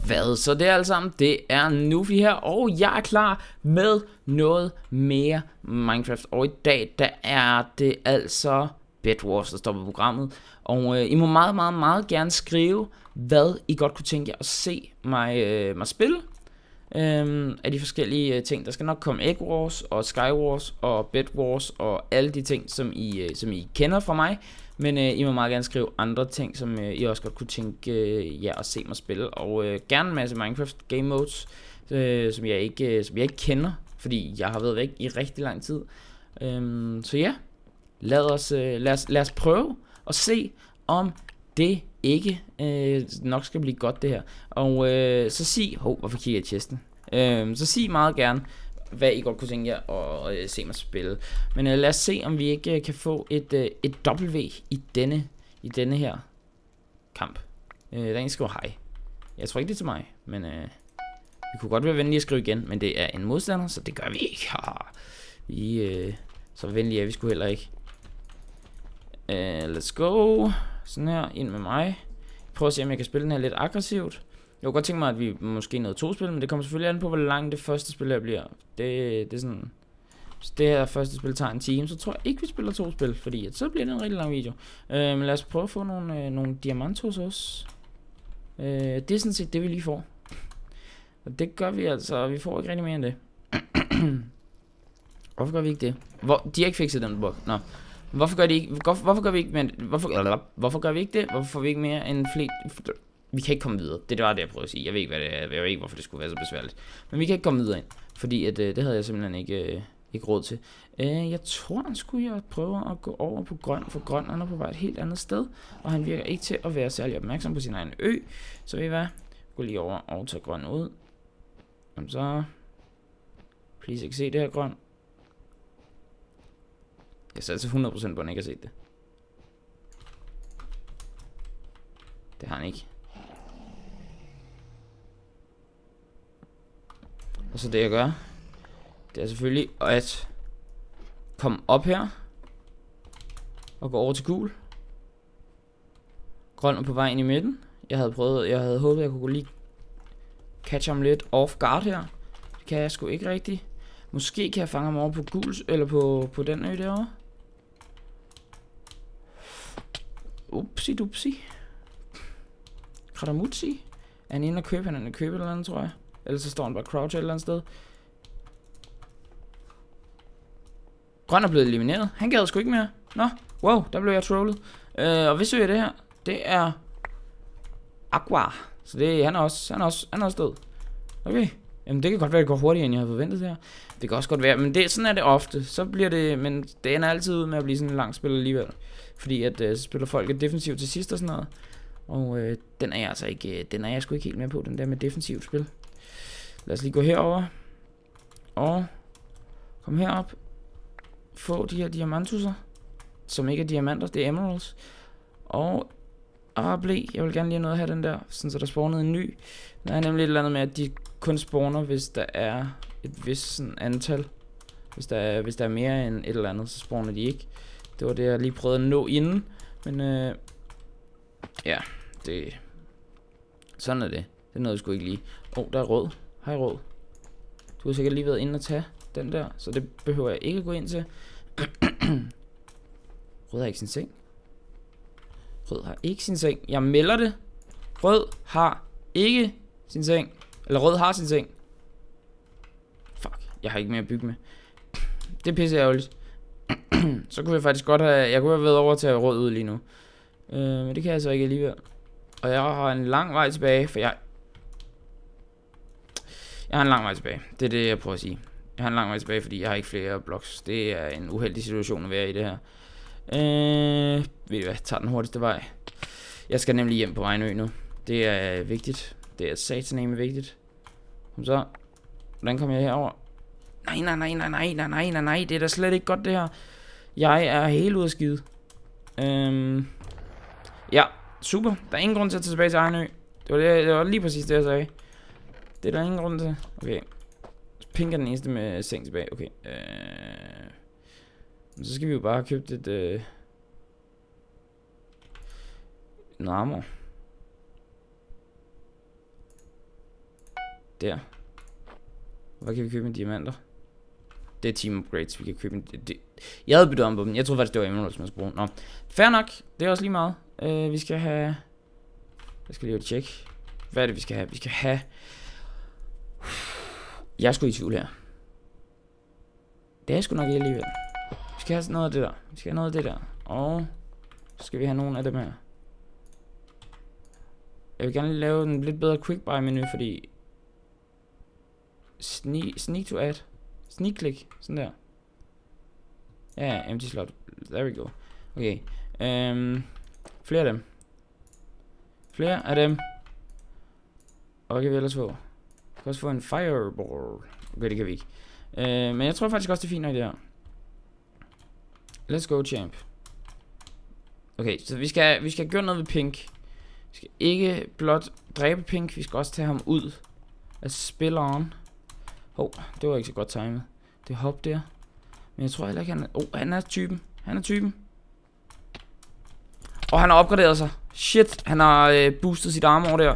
Hvad så det alle sammen? Det er Nufi her, og jeg er klar med noget mere Minecraft. Og i dag, der er det altså Bed Wars, der står på programmet. Og I må meget gerne skrive, hvad I godt kunne tænke jer at se mig spille. Af de forskellige ting. Der skal nok komme Egg Wars og Sky Wars og Bed Wars og alle de ting, som I kender fra mig. Men I må meget gerne skrive andre ting, som I også godt kunne tænke jer at se mig spille. Og gerne en masse Minecraft game modes, som jeg ikke kender, fordi jeg har været væk i rigtig lang tid. Så ja, lad os prøve at se, om det ikke nok skal blive godt det her. Og så sig, hvorfor kigger jeg i chesten? Så sig meget gerne, hvad I godt kunne tænke jer at se mig spille. Men lad os se, om vi ikke kan få et W i denne her kamp. Der er en, der skriver hej. Jeg tror ikke det er til mig, men vi kunne godt være venlige at skrive igen, men det er en modstander, så det gør vi ikke. Så venlige er vi sgu heller ikke. Let's go. Sådan her, ind med mig. Prøv at se, om jeg kan spille den her lidt aggressivt. Jeg kunne godt tænke mig, at vi måske nåede 2 spil, men det kommer selvfølgelig an på, hvor langt det første spil her bliver. Det er sådan... Hvis det her første spil tager en time, så tror jeg ikke, vi spiller 2 spil, fordi så bliver det en rigtig lang video. Men lad os prøve at få nogle diamantos også. Det er sådan set det, vi lige får. Og det gør vi altså, vi får ikke rigtig mere end det. Hvorfor gør vi ikke det? De har ikke fikset den bug. Nå. Hvorfor gør vi ikke, men hvorfor gør vi ikke det? Hvorfor får vi ikke mere end flere? Vi kan ikke komme videre. Det var det, jeg prøvede at sige. Jeg ved ikke, hvad det er. Jeg ved ikke, hvorfor det skulle være så besværligt. Men vi kan ikke komme videre ind, fordi at, det havde jeg simpelthen ikke råd til. Jeg tror, han skulle jeg prøve at gå over på grøn, for grøn er på vej et helt andet sted, og han virker ikke til at være særlig opmærksom på sin egen ø. Så ved I hvad? Gå lige over og tage grøn ud. Kom så. Please ikke se det her grøn. Jeg satser 100% på, at han ikke har set det. Det har han ikke. Og så det jeg gør, det er selvfølgelig at komme op her og gå over til gul. Grøn er på vej ind i midten. Jeg havde håbet, jeg kunne lige catch ham lidt off guard her. Det kan jeg sgu ikke rigtigt. Måske kan jeg fange ham over på gul, eller på den ø derovre. Upsi dupsi. Kradamutsi. Er han inde og købe? Han er inde og købe et eller andet, tror jeg. Ellers så står han bare crouch et eller andet sted. Grøn er blevet elimineret. Han gad sgu ikke mere. Nå, wow, der blev jeg trollet. Og hvis jeg det her, det er Aqua. Så det han er også død. Okay. Jamen det kan godt være, det går hurtigere, end jeg havde forventet her. Det kan også godt være, men sådan er det ofte. Så bliver det, men det ender altid ud med at blive sådan en lang spil alligevel. Fordi at så spiller folk et defensivt til sidst og sådan noget. Og den er jeg altså ikke, den er jeg sgu ikke helt med på, den der med defensivt spil. Lad os lige gå herover og komme herop. Få de her diamantusser, som ikke er diamanter, det er emeralds. Og jeg vil gerne lige have den der, sådan så der spawnede en ny. Der er nemlig et eller andet med, at de kun spawner, hvis der er et vist sådan antal. Hvis der er mere end et eller andet, så spawner de ikke. Det var det, jeg lige prøvede at nå inden. Men ja, sådan er det. Det nåede jeg sgu ikke lige. Der er rød. Hej rød. Du har sikkert lige været inde og tage den der, så det behøver jeg ikke at gå ind til. Rød har ikke sin seng. Rød har ikke sin seng. Jeg melder det. Rød har ikke sin seng. Eller rød har sin seng. Fuck, jeg har ikke mere at bygge med. Det er pisse ærgerligt. Så kunne jeg faktisk godt have... Jeg kunne have været over til at have rød ud lige nu. Men det kan jeg så ikke alligevel. Og jeg har en lang vej tilbage, for jeg har en lang vej tilbage. Det er det, jeg prøver at sige. Jeg har en lang vej tilbage, fordi jeg har ikke flere blocks. Det er en uheldig situation at være i det her. Ved du hvad, tager den hurtigste vej. Jeg skal nemlig hjem på egen ø nu. Det er vigtigt. Det er sataneme vigtigt. Kom så. Hvordan kommer jeg herover? Nej. Det er da slet ikke godt det her. Jeg er helt ude af skide. Ja, super. Der er ingen grund til at tage tilbage til egen ø. Det var lige præcis det, jeg sagde. Det er der ingen grund til. Okay. Pink er den eneste med seng tilbage. Okay. Så skal vi jo bare have købt et... noget armor. Der. Hvad kan vi købe med diamanter? Det er team upgrades, vi kan købe. Jeg havde byttet om på dem. Jeg troede faktisk, det var emeralds, man skulle bruge. Nå, fair nok. Det er også lige meget. Vi skal have... Jeg skal lige tjekke. Hvad er det, vi skal have? Vi skal have... Jeg er sgu i tvivl her. Det er sgu nok ikke alligevel. Vi skal have noget af det der. Vi skal have noget af det der. Og så skal vi have nogle af dem her. Jeg vil gerne lave en lidt bedre quick buy menu, fordi... Sneak to add. Sneak click. Sådan der. Ja, empty slot. There we go. Okay. Flere af dem. Flere af dem. Og hvad kan vi ellers få? Vi kan også få en fireball. Okay, det kan vi ikke. Men jeg tror faktisk også, det er fint nok det her. Let's go, champ. Okay, så vi skal have gjort noget ved Pink. Vi skal ikke blot dræbe Pink, vi skal også tage ham ud af spilleren. Det var ikke så godt timet. Det hop der. Men jeg tror heller ikke, han er... han er typen. Han er typen. Og han har opgraderet sig. Shit, han har boostet sit armor der.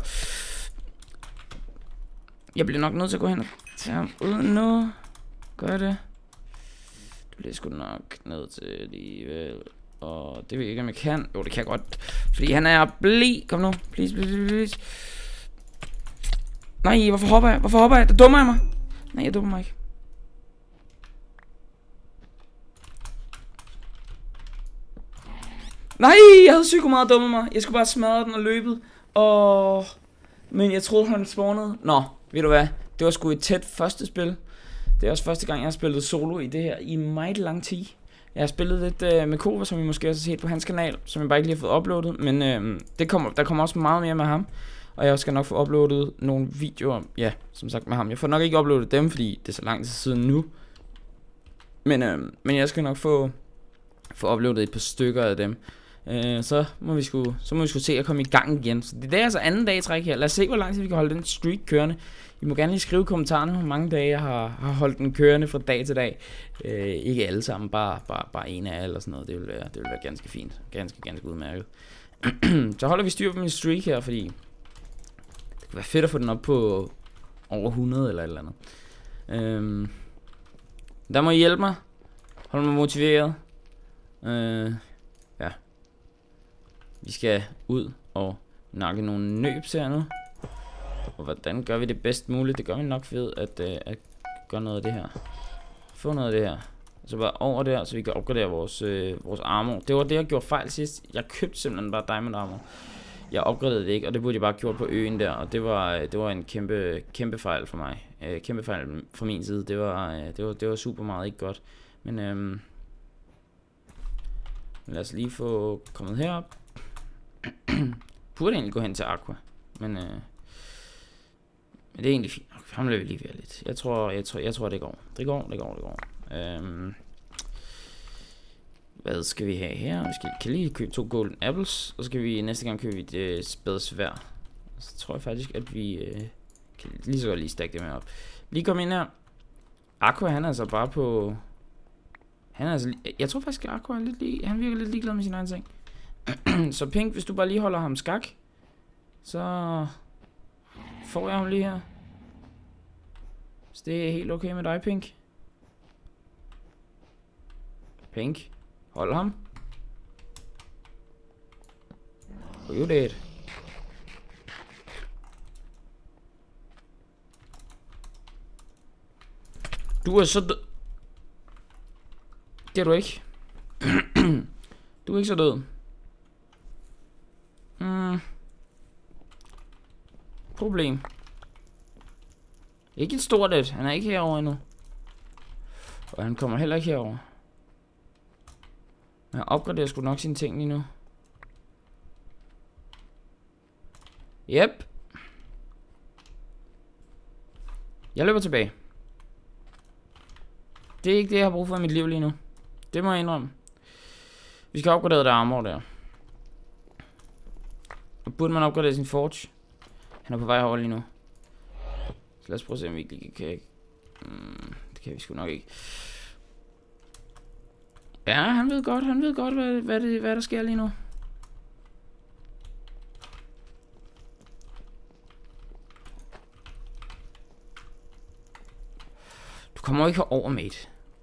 Jeg bliver nok nødt til at gå hen og tage ham ud nu. Gør jeg det? Det bliver sgu nok ned til alligevel. Og det ved jeg ikke, om jeg kan. Jo, det kan jeg godt. Fordi han er bleg. Kom nu. Please, please, please. Nej, hvorfor hopper jeg? Hvorfor hopper jeg? Der dummer jeg mig. Nej, jeg dummer mig ikke. Nej, jeg havde sygt meget dummet mig. Jeg skulle bare smadre den og løbet. Men jeg troede, han spawnede. Nå, ved du hvad? Det var sgu et tæt første spil. Det er også første gang, jeg har spillet solo i det her i meget lang tid. Jeg har spillet lidt med Kova, som I måske også har set på hans kanal, som jeg bare ikke lige har fået uploadet. Men der kommer også meget mere med ham. Og jeg skal nok få uploadet nogle videoer, ja, som sagt med ham. Jeg får nok ikke uploadet dem, fordi det er så lang tid siden nu. Men jeg skal nok få uploadet et par stykker af dem. Så må vi sgu se at komme i gang igen. Så det er altså anden dag i træk her. Lad os se, hvor lang tid vi kan holde den streak kørende. I må gerne lige skrive i kommentarerne, hvor mange dage jeg har holdt den kørende fra dag til dag. Ikke alle sammen, bare en af alle og sådan noget. Det vil være ganske fint. Ganske udmærket. Så holder vi styr på min streak her, fordi det kunne være fedt at få den op på over 100 eller et eller andet. Der må I hjælpe mig. Hold mig motiveret. Ja. Vi skal ud og nakke nogle nøbs her nu. Og hvordan gør vi det bedst muligt? Det gør vi nok ved at gøre noget af det her. Få noget af det her. Så bare over der, så vi kan opgradere vores armor. Det var det, jeg gjorde fejl sidst. Jeg købte simpelthen bare diamond armor. Jeg opgraderede det ikke, og det burde jeg bare gjort på øen der. Og det var en kæmpe fejl for mig. Kæmpe fejl fra min side. Det var super meget ikke godt. Men lad os lige få kommet herop. Burde egentlig gå hen til Aqua. Men det er egentlig fint. Ham lader vi lige være lidt. Jeg tror det går. Det går. Hvad skal vi have her? Vi kan lige købe 2 golden apples. Og så skal vi næste gang købe et spadsværd. Så tror jeg faktisk, at vi kan lige så godt lige stakke det med op. Lige komme ind her. Aqua, han er altså bare på... jeg tror faktisk, at Aqua er lidt han virker lidt ligeglad med sin egen ting. Så Pink, hvis du bare lige holder ham skak, så får jeg ham lige her. Så det er helt okay med dig, Pink. Pink, hold ham. You dead. Du er så død. Det er du ikke. Du er ikke så død. Problem. Ikke et stort et. Han er ikke herovre endnu. Og han kommer heller ikke herover. Men han opgraderer sgu nok sine ting lige nu. Yep. Jeg løber tilbage. Det er ikke det, jeg har brug for i mit liv lige nu. Det må jeg indrømme. Vi skal opgradere det armor der. Og burde man opgradere sin forge? Han er på vej herover lige nu. Så lad os prøve at se, om vi ikke kan. Det kan vi sgu nok ikke. Ja, han ved godt, hvad der sker lige nu. Du kommer jo ikke herover, mate.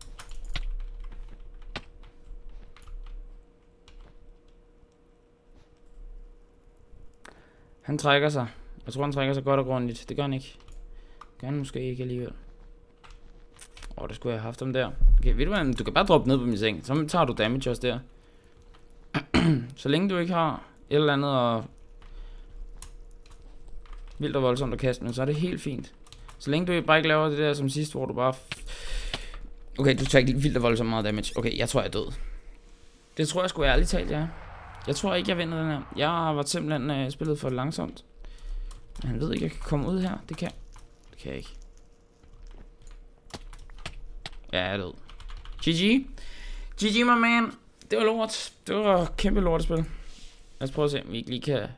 Han trækker sig. Jeg tror, han trækker sig godt og grundigt. Det gør han ikke. Det gør han måske ikke alligevel. Det skulle jeg have haft ham der. Okay, ved du hvad? Du kan bare droppe ned på min seng. Så tager du damage også der. Så længe du ikke har et eller andet og vildt og voldsomt at kaste med, så er det helt fint. Så længe du bare ikke laver det der som sidst, hvor du bare... Okay, du tager ikke vildt og voldsomt meget damage. Okay, jeg tror, jeg er død. Det tror jeg sgu ærligt talt, ja. Jeg tror ikke, jeg vinder den her. Jeg har simpelthen spillet for langsomt. Men han ved ikke, jeg kan komme ud her. Det kan jeg ikke. Ja, jeg er død. GG. GG, my man. Det var lort. Det var kæmpe lortespil. Lad os prøve at se, om vi ikke lige kan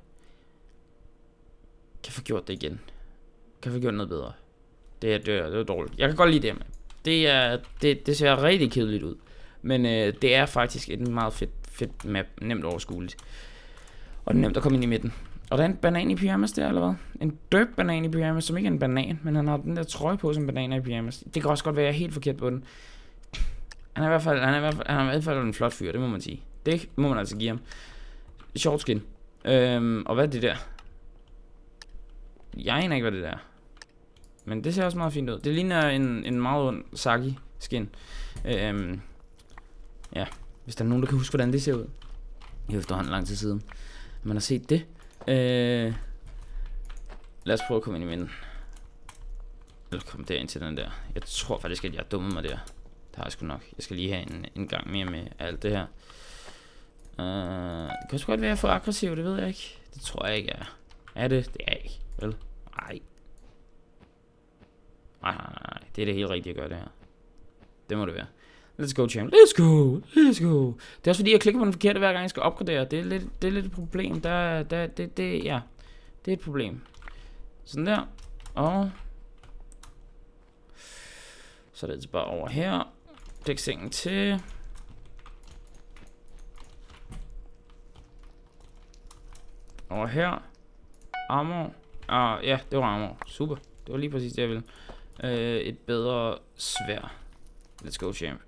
få gjort det igen. Kan få gjort noget bedre. Det er dårligt. Jeg kan godt lide det. Det ser rigtig kedeligt ud. Men det er faktisk et meget fedt map. Nemt overskueligt. Og det er nemt at komme ind i midten. Og der er en banan i pyjamas der, eller hvad? En døb banan i pyjamas, som ikke er en banan, men han har den der trøje på som bananer i pyjamas. Det kan også godt være, jeg er helt forkert på den. Han er i hvert fald en flot fyr, det må man sige. Det må man altså give ham. Short skin. Og hvad er det der? Jeg aner ikke, hvad det der er. Men det ser også meget fint ud. Det ligner en meget ond Saki skin. Ja, hvis der er nogen, der kan huske, hvordan det ser ud. Det er efterhånden lang tid siden. Man har set det. Lad os prøve at komme ind i midten. Eller komme derind til den der. Jeg tror faktisk, at jeg dummer mig der. Det har jeg sgu nok. Jeg skal lige have en gang mere med alt det her. Det kan sgu godt være for aggressiv, det ved jeg ikke. Det tror jeg ikke er. Er det? Det er jeg ikke. Vel? Nej. Det er det helt rigtige at gøre det her. Det må det være. Let's go, champ. Let's go. Let's go. Det er også fordi, jeg klikker på den forkerte, hver gang jeg skal opgradere. Det er lidt et problem. Ja. Det er et problem. Sådan der. Og så er det bare over her. Dæk sengen til. Over her. Armor. Ja, det var armor. Super. Det var lige præcis det, jeg ville. Et bedre sværd. Let's go, champ.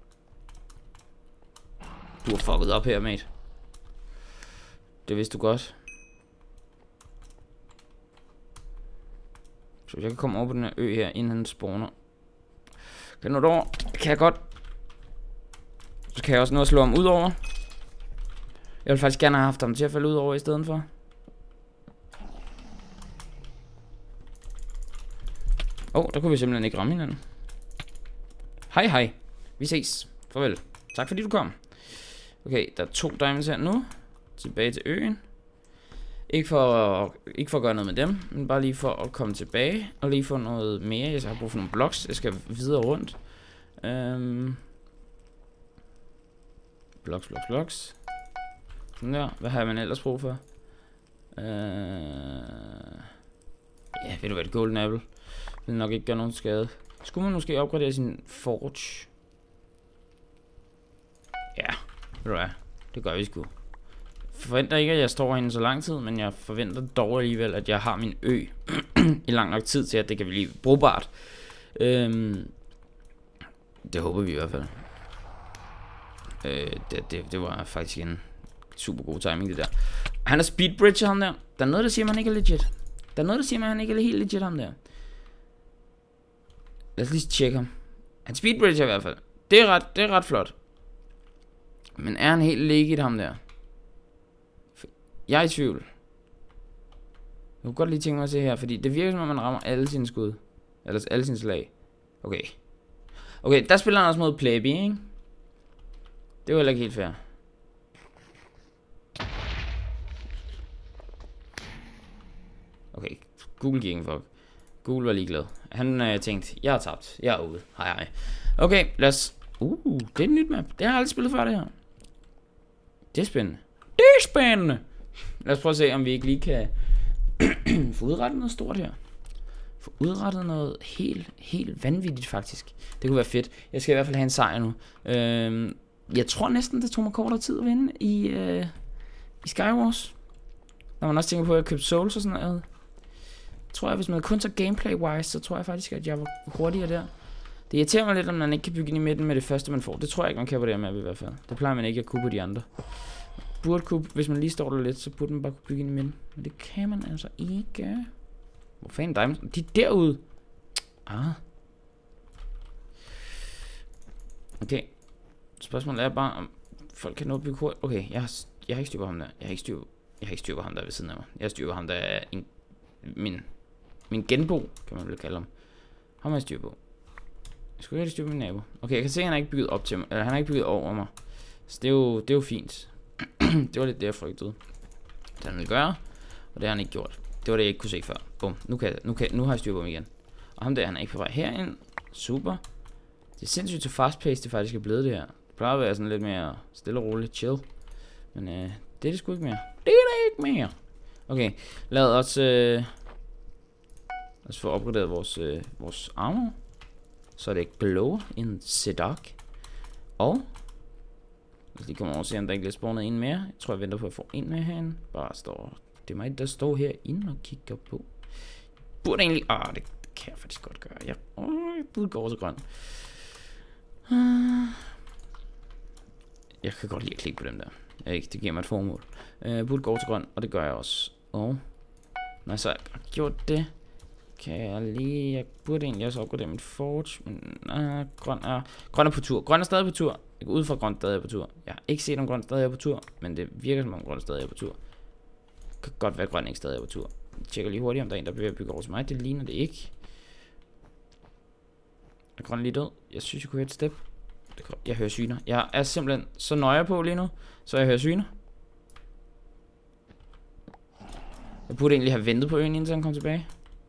Du har fucket op her, mate. Det vidste du godt. Så jeg kan komme over på den her ø her, inden han spawner. Kan jeg nå derover? Kan jeg godt. Så kan jeg også nå at slå ham ud over. Jeg vil faktisk gerne have haft ham til at falde ud over i stedet for. Der kunne vi simpelthen ikke ramme hinanden. Hej. Vi ses. Farvel. Tak fordi du kom. Okay, der er 2 diamonds her nu. Tilbage til øen. Ikke for at gøre noget med dem, men bare lige for at komme tilbage. Og lige få noget mere. Jeg har brug for nogle blocks. Jeg skal videre rundt. Blocks. Sådan der. Hvad har man ellers brug for? Ja, ved du hvad, et golden apple vil nok ikke gøre nogen skade. Skulle man måske opgradere sin forge? Ja, ved du hvad, det gør vi sgu. Forventer ikke, at jeg står herinde så lang tid, men jeg forventer dog alligevel, at jeg har min ø i lang nok tid til, at det kan blive brugbart. Det håber vi i hvert fald. Det var faktisk en super god timing, det der. Han er speedbridger, ham der. Der er noget, der siger, at han ikke er legit. Der er noget, der siger, at han ikke er helt legit, ham der. Lad os lige tjekke ham. Han speedbridger i hvert fald. Det er ret flot. Men er han helt legit, ham der? Jeg er i tvivl. Jeg kunne godt lige tænke mig at se her, fordi det virker som om man rammer alle sine skud. Eller alle sine slag. Okay, der spiller han også mod Plaby, ikke? Det var heller ikke helt fair. Okay, Google gik en fuck. Google var ligeglad. Han tænkte, jeg har tabt. Jeg er ude. Hej. Okay, lad os... det er et nyt map. Det har jeg aldrig spillet før, det her. Det er spændende. Lad os prøve at se, om vi ikke lige kan få udrettet noget stort her. Få udrettet noget helt vanvittigt, faktisk. Det kunne være fedt. Jeg skal i hvert fald have en sejr nu. Jeg tror næsten, det tog mig kortere tid at vinde i Skywars. Når man også tænker på, at jeg købte Souls og sådan noget. Tror jeg, hvis man kun tager gameplay-wise, så tror jeg faktisk, at jeg var hurtigere der. Det irriterer mig lidt, om man ikke kan bygge ind i midten med det første, man får. Det tror jeg ikke, man kan på det her map i hvert fald. Det plejer man ikke at kunne på de andre. Burde kunne, hvis man lige står der lidt, så burde man bare kunne bygge ind i midten. Men det kan man altså ikke. Hvor fanden diamonds? De er derude. Ah. Okay. Spørgsmålet er bare, om folk kan nå at bygge hurtigt. Okay, jeg har ikke styr på ham der. Jeg har ikke styr på ham der ved siden af mig. Jeg har styr på ham der er min genbo, kan man vel kalde ham. Ham har jeg styr på. Jeg skulle ikke have styr på min nabo. Okay, jeg kan se, at han har ikke bygget op til mig. Eller han har ikke bygget over mig. Så det er jo fint. Det var lidt det, jeg frygtede. Det han ville gøre. Og det har han ikke gjort. Det var det, jeg ikke kunne se før. Bum. Nu har jeg styr på ham igen. Og ham der, han er ikke på vej herind. Super. Det er sindssygt så fast paced, det faktisk er blevet det her. Det plejer at være sådan lidt mere stille og roligt, chill. Men det er det sgu ikke mere. Det er det ikke mere. Okay, lad os få opgraderet vores armor. Så det glow in the dark. Og hvis de kommer over og se, om der ikke er spawnet en mere. Jeg tror, jeg venter på at få en mere herinde. Bare står. Det er mig, der står herinde og kigger på. Burde egentlig. Det kan jeg faktisk godt gøre. Jeg burde gå over til grøn. Jeg kan godt lide at klikke på dem der. Det giver mig et formål. Burde gå over til grøn, og det gør jeg også. Og når jeg så har gjort det, kan jeg lige. Jeg burde egentlig også opgradere mit forge, men grøn er på tur. Grøn er stadig på tur. Jeg går ud fra grøn stadig er på tur. Jeg har ikke set om grøn stadig er på tur, men det virker som om grøn stadig er på tur. Det kan godt være, at grøn ikke stadig er på tur. Jeg tjekker lige hurtigt, om der er en, der bliver bygget over til mig. Det ligner det ikke. Er grøn lige død? Jeg synes, jeg kunne høre et step. Jeg hører syner. Jeg er simpelthen så nøje på lige nu, så jeg hører syner. Jeg burde egentlig have ventet på øen, indtil han kom tilbage.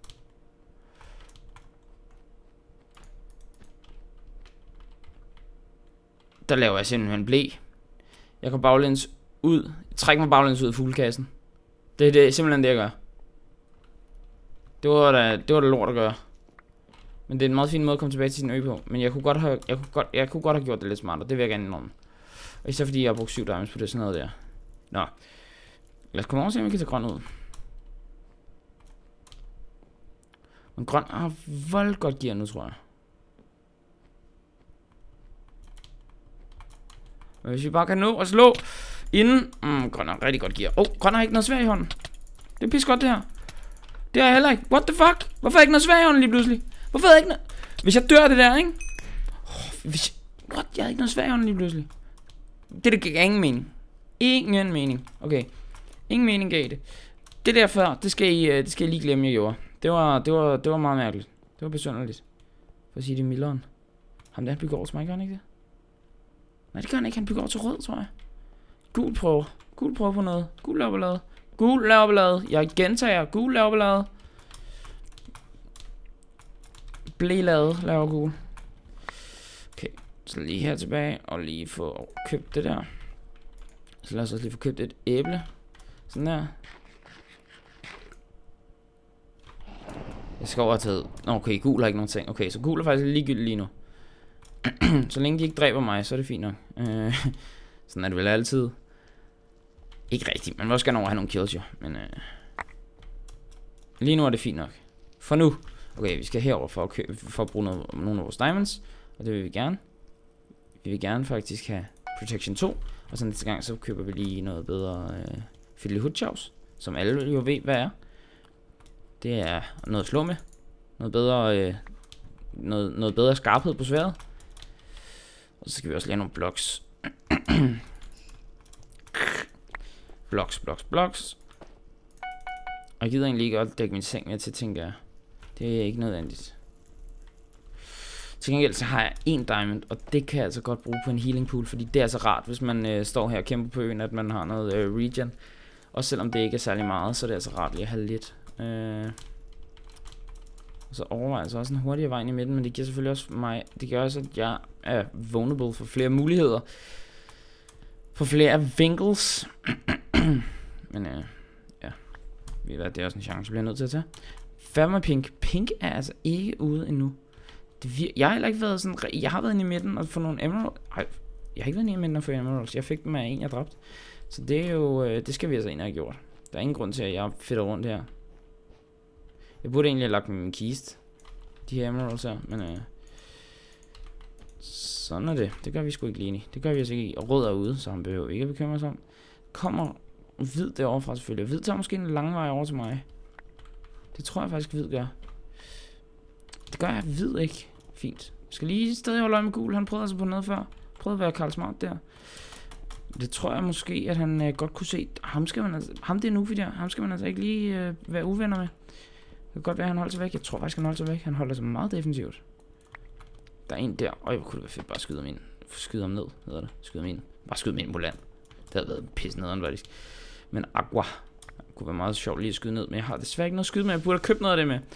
Der laver jeg simpelthen blæ. Jeg går baglæns ud. Jeg trækker mig baglæns ud af fuglekassen. Det er simpelthen det, jeg gør. Det var da lort at gøre. Men det er en meget fin måde at komme tilbage til sin ø på. Men jeg kunne godt have gjort det lidt smartere. Det vil jeg gerne indrømme. Og især fordi jeg har brugt 7 diamonds på det sådan noget der. Nå. Lad os komme over og se, om vi kan tage grøn ud. Men grøn har vold godt gear nu, tror jeg. Men hvis vi bare kan nå at slå inden. Grøn har rigtig godt gear. Grøn har ikke noget svær i hånden. Det er pisse godt det her. Det har jeg heller ikke. What the fuck? Hvorfor er ikke noget svær i hånden lige pludselig? Hvorfor er jeg ikke noget? Hvis jeg dør det der, ikke? What? Jeg har ikke noget svær i hånden lige pludselig. Det giver ingen mening. Ingen mening. Okay. Ingen mening gav det. Det der før, det skal I lige glemme, jeg gjorde. Det var meget mærkeligt. Det var besynderligt. For at sige det milderen. Ham der, han bygger over til mig, gør han ikke det? Nej, det gør han ikke. Han bygger over til rød, tror jeg. Gul prøver. Gul prøver på noget. Gul laver ballade. Gul laver ballade. Jeg gentager. Gul laver ballade. Blælavet laver gul. Okay. Så lige her tilbage. Og lige få købt det der. Så lad os også lige få købt et æble. Sådan der. Jeg skal over have taget. Okay, gul har ikke nogen ting. Okay, så gul er faktisk ligegyldigt lige nu. Så længe de ikke dræber mig, så er det fint nok. Sådan er det vel altid. Ikke rigtigt. Man vil også gerne over have nogle kills jo. Men lige nu er det fint nok. For nu. Okay, vi skal herover for at bruge nogle af vores diamonds. Og det vil vi gerne. Vi vil gerne faktisk have Protection 2. Og så næste gang, så køber vi lige noget bedre Fiddly Hoodchaus. Som alle jo ved, hvad er. Det er noget at slå med. Noget bedre, noget bedre skarphed på sværdet. Og så skal vi også lave nogle blocks. blocks. Og jeg gider egentlig ikke at dække min seng med til, tænker jeg. Det er ikke nødvendigt. Til gengæld så har jeg en diamond, og det kan jeg altså godt bruge på en healing pool, fordi det er så rart, hvis man står her og kæmper på øen, at man har noget regen. Og selvom det ikke er særlig meget, så er det altså rart lige at have lidt. Og så overvejer jeg så også en hurtigere vej ind i midten, men det giver selvfølgelig også mig, det gør også, at jeg er vulnerable for flere muligheder. For flere vinkles. Men ja, det er også en chance, vi bliver nødt til at tage. Færdig Pink. Pink er altså ikke ude endnu. Jeg har heller ikke været sådan, jeg har været inde i midten og få nogle emeralds. Jeg har ikke været inde i midten og få emeralds. Jeg fik dem af en, jeg dræbte. Så det er jo, det skal vi altså ind og have gjort. Der er ingen grund til, at jeg fedter rundt her. Jeg burde egentlig have lagt dem i min kiste. De her emeralds her, men Sådan er det. Det gør vi sgu ikke lige. Det gør vi altså ikke. Og rød er ude, så han behøver ikke at bekymre sig om. Kommer hvid derovre fra selvfølgelig. Hvid tager måske en lang vej over til mig. Det tror jeg faktisk hvid gør. Det gør jeg hvid ikke. Fint. Jeg skal lige stadig holde øje med gul. Han prøvede altså på noget før. Prøvede at være Karl Smart der. Det tror jeg måske, at han godt kunne se. Ham det er Nufi der. Ham skal man altså ikke lige være uvenner med. Det kan godt være, at han holder sig væk. Jeg tror faktisk, han holder sig væk. Han holder sig meget defensivt. Der er en der. Øj, hvor kunne det være fedt bare at skyde ham ind. Skyde ham ned, hedder det. Skyde ham ind. Bare skyde ham ind på land. Det havde været pisse nederen, faktisk. Men Aqua. Det kunne være meget sjovt lige at skyde ned. Men jeg har desværre ikke noget at skyde med. Jeg burde have købt noget af det med.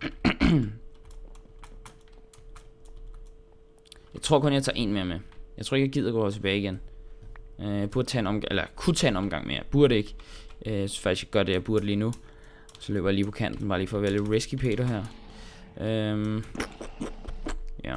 Jeg tror kun, jeg tager en mere med. Jeg tror ikke, jeg gider gå tilbage igen. Jeg burde tage en omgang, eller kunne tage en omgang mere. Jeg burde ikke. Jeg synes faktisk, jeg gør det, jeg burde lige nu. Så løber jeg lige på kanten, bare lige for at være lidt risky Peter her. Ja.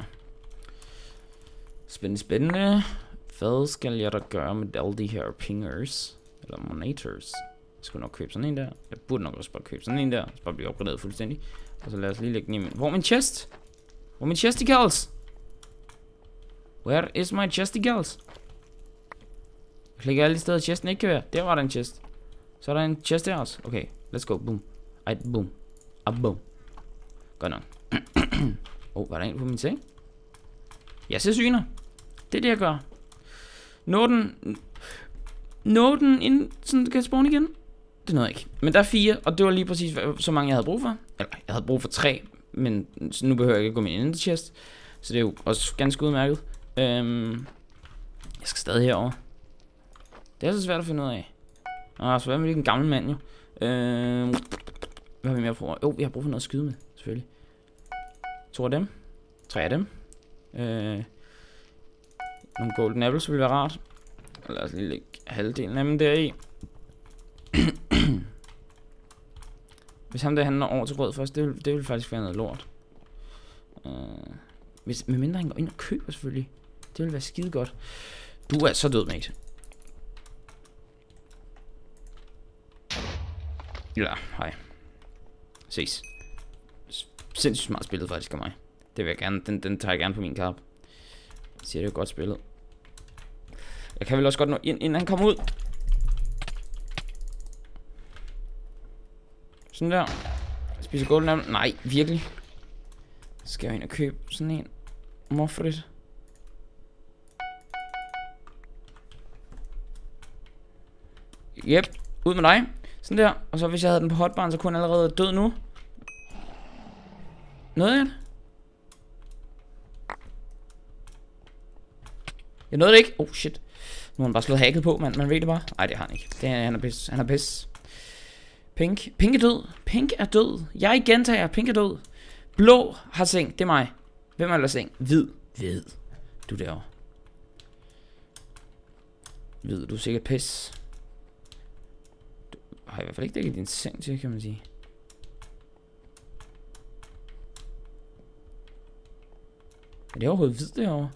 Spændende. Hvad skal jeg da gøre med alle de her pingers? Eller monitors? Jeg skulle nok købe sådan en der. Jeg burde nok også bare købe sådan en der. Så bare blive opgraderet fuldstændig. Og så lad os lige lægge den i min... Hvor er min chest? Hvor er min chesticles? Where is my chesticles? Jeg klikker alle de steder, chesten ikke kan være. Der var der en chest. Så er der en chest der også. Okay, let's go. Boom. Ej, boom. Boom. Godt nok. Var der en på min seng? Jeg ser syner. Det er det, jeg gør. Nå den inden sådan kan spawne igen? Det nåede jeg ikke. Men der er 4, og det var lige præcis så mange, jeg havde brug for. Eller, jeg havde brug for 3, men nu behøver jeg ikke at gå med en ender chest. Så det er jo også ganske udmærket. Jeg skal stadig herover. Det er så svært at finde ud af. Så er man ikke en gammel mand jo. Hvad har vi mere brug for? Vi har brug for noget at skyde med, selvfølgelig. 2 af dem. 3 af dem. Nogle golden apples ville være rart. Lad os lige lægge halvdelen af dem deri. Hvis ham der handler over til rød først, det vil faktisk være noget lort. Medmindre han går ind og køber selvfølgelig. Det vil være skide godt. Du er så død, mate. Ja, hej. Ses. Sindssygt smart spillet faktisk af mig. Det vil jeg gerne, den tager jeg gerne på min kap. Jeg siger, det er godt spillet. Jeg kan vel også godt nå ind, inden han kommer ud. Sådan der. Spiser golden apple. Nej, virkelig. Skal jeg ind og købe sådan en? Morfrit. Yep, ud med dig. Sådan der. Og så hvis jeg havde den på hotbaren, så kunne han allerede død nu. Nåede jeg det? Jeg nåede det ikke. Oh shit. Nu har han bare slået hacket på, man ved det bare. Nej, det har han ikke. Han er pisse. Han er pisse. Pink er død. Pink er død. Jeg gentager. Pink er død. Blå har seng. Det er mig. Hvem er ellers seng? Hvid. Hvid. Du derovre. Hvid, du er sikkert pisse. Du har i hvert fald ikke dækket din seng til, kan man sige. Er det overhovedet hvid derovre?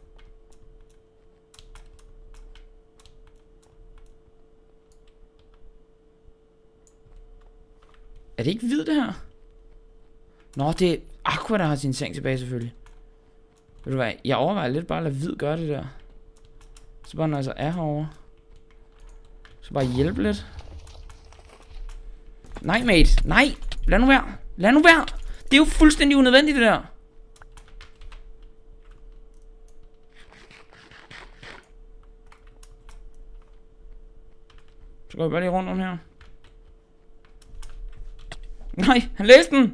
Er det ikke hvid det her? Nå, det er Aqua, der har sin seng tilbage selvfølgelig. Ved du hvad, jeg overvejer lidt bare at lade hvid gøre det der. Så bare når jeg så er herovre. Så bare hjælpe lidt. Nej, mate. Nej. Lad nu være. Lad nu være. Det er jo fuldstændig unødvendigt det der. Så går jeg bare lige rundt om her. Nej, han læste den.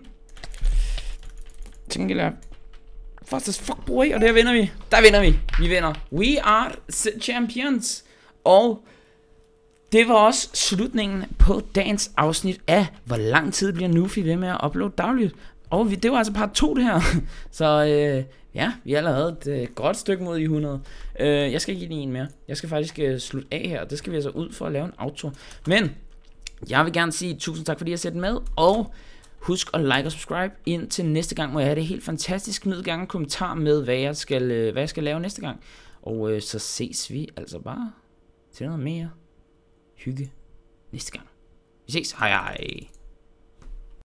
Tænk, jeg fast as fuck boy, og der vinder vi. Der vinder vi. Vi vinder. We are champions. Og det var også slutningen på dagens afsnit af hvor lang tid bliver Nufi ved med at uploade dagligt. Og det var altså part 2 det her. Så ja, vi har allerede et godt stykke mod i 100. Jeg skal ikke give en mere. Jeg skal faktisk slutte af her. Det skal vi altså ud for at lave en outro. Men jeg vil gerne sige tusind tak fordi I har set med. Og husk at like og subscribe. Indtil næste gang må jeg have det helt fantastisk. Smid gerne en kommentar med hvad jeg skal lave næste gang. Og så ses vi altså bare til noget mere hygge næste gang. Vi ses. Hej hej.